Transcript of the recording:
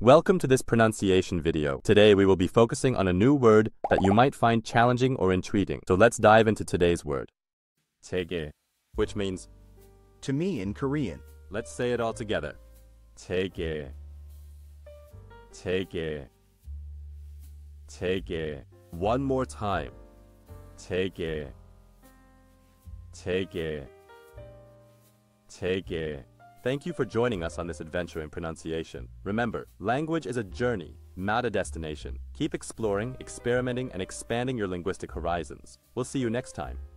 Welcome to this pronunciation video. Today we will be focusing on a new word that you might find challenging or intriguing. So let's dive into today's word. jege, which means to me in Korean. Let's say it all together. jege, jege, jege. One more time. jege, jege, jege. Thank you for joining us on this adventure in pronunciation. Remember, language is a journey, not a destination. Keep exploring, experimenting, and expanding your linguistic horizons. We'll see you next time.